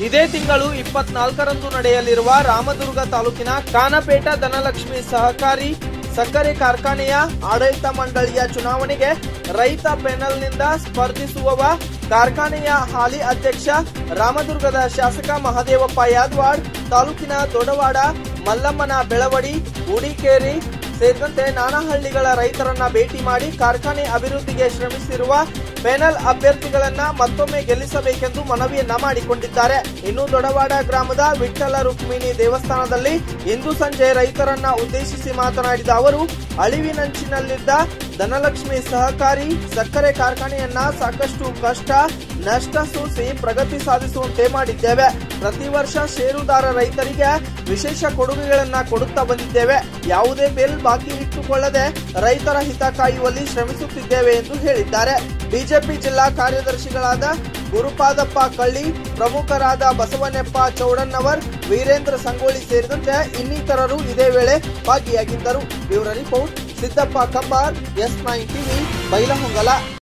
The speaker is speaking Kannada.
ಇದೇ ತಿಂಗಳು 24ರಂದು ನಡೆಯಲಿರುವ ರಾಮದುರ್ಗ ತಾಲೂಕಿನ ಕಾನಪೇಟ ಧನಲಕ್ಷ್ಮಿ ಸಹಕಾರಿ ಸಕ್ಕರೆ ಕಾರ್ಖಾನೆಯ ಆಡಳಿತ ಮಂಡಳಿಯ ಚುನಾವಣೆಗೆ ರೈತ ಪ್ಯಾನೆಲ್ನಿಂದ ಸ್ಪರ್ಧಿಸುವವ ಕಾರ್ಖಾನೆಯ ಹಾಲಿ ಅಧ್ಯಕ್ಷ ರಾಮದುರ್ಗದ ಶಾಸಕ ಮಹದೇವಪ್ಪ ಯಾದವಾಡ್, ತಾಲೂಕಿನ ದೊಡ್ಡವಾಡ, ಮಲ್ಲಮ್ಮನ ಬೆಳವಡಿ, ಉಡಿಕೇರಿ ಸೇರಿದಂತೆ ನಾನಾ ಹಳ್ಳಿಗಳ ರೈತರನ್ನ ಭೇಟಿ ಮಾಡಿ ಕಾರ್ಖಾನೆ ಅಭಿವೃದ್ಧಿಗೆ ಶ್ರಮಿಸಿರುವ ಪ್ಯಾನೆಲ್ ಅಭ್ಯರ್ಥಿಗಳನ್ನ ಮತ್ತೊಮ್ಮೆ ಗೆಲ್ಲಿಸಬೇಕೆಂದು ಮನವಿಯನ್ನ ಮಾಡಿಕೊಂಡಿದ್ದಾರೆ. ಇನ್ನು ದೊಡ್ಡವಾಡ ಗ್ರಾಮದ ವಿಠ್ಠಲ ರುಕ್ಮಿಣಿ ದೇವಸ್ಥಾನದಲ್ಲಿ ಇಂದು ಸಂಜೆ ರೈತರನ್ನ ಉದ್ದೇಶಿಸಿ ಮಾತನಾಡಿದ ಅವರು, ಅಳಿವಿನಂಚಿನಲ್ಲಿದ್ದ ಧನಲಕ್ಷ್ಮಿ ಸಹಕಾರಿ ಸಕ್ಕರೆ ಕಾರ್ಖಾನೆಯನ್ನ ಸಾಕಷ್ಟು ಕಷ್ಟ ನಷ್ಟ ಸೂಸಿ ಪ್ರಗತಿ ಸಾಧಿಸುವಂತೆ ಮಾಡಿದ್ದೇವೆ. ಪ್ರತಿ ವರ್ಷ ಷೇರುದಾರ ರೈತರಿಗೆ ವಿಶೇಷ ಕೊಡುಗೆಗಳನ್ನ ಕೊಡುತ್ತಾ ಬಂದಿದ್ದೇವೆ. ಯಾವುದೇ ಬಿಲ್ ಬಾಕಿ ಇಟ್ಟುಕೊಳ್ಳದೆ ರೈತರ ಹಿತ ಕಾಯುವಲ್ಲಿ ಶ್ರಮಿಸುತ್ತಿದ್ದೇವೆ ಎಂದು ಹೇಳಿದ್ದಾರೆ. ಬಿಜೆಪಿ ಜಿಲ್ಲಾ ಕಾರ್ಯದರ್ಶಿಗಳಾದ ಗುರುಪಾದಪ್ಪ ಕಳ್ಳಿ, ಪ್ರಮುಖರಾದ ಬಸವನೆಪ್ಪ ಚೌಡಣ್ಣವರ್, ವೀರೇಂದ್ರ ಸಂಗೋಳಿ ಸೇರಿದಂತೆ ಇನ್ನಿತರರು ಇದೇ ವೇಳೆ ಭಾಗಿಯಾಗಿದ್ದರು. Bureau report Siddappa Kambar, S9 TV, Bailhongal.